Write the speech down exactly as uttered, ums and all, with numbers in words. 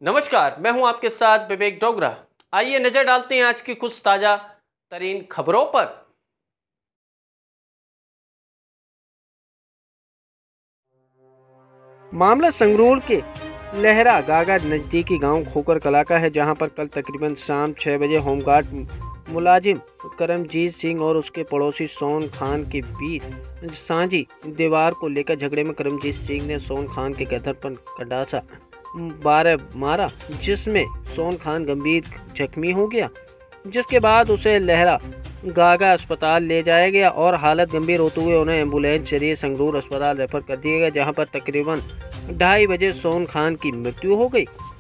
नमस्कार, मैं हूं आपके साथ विवेक डोगरा। आइए नजर डालते हैं आज की कुछ ताजा तरीन खबरों पर। मामला संगरूर के लहरा गागा नजदीकी गांव खोकर कला का है, जहां पर कल तकरीबन शाम छह बजे होमगार्ड मुलाजिम करमजीत सिंह और उसके पड़ोसी सोन खान के बीच साझी दीवार को लेकर झगड़े में करमजीत सिंह ने सोन खान के गर्दन पर कडासा बारह मारा, जिसमें सोन खान गंभीर जख्मी हो गया, जिसके बाद उसे लहरा गागा अस्पताल ले जाया गया और हालत गंभीर होते हुए उन्हें एम्बुलेंस जरिए संगरूर अस्पताल रेफर कर दिया गया, जहां पर तकरीबन ढाई बजे सोन खान की मृत्यु हो गई।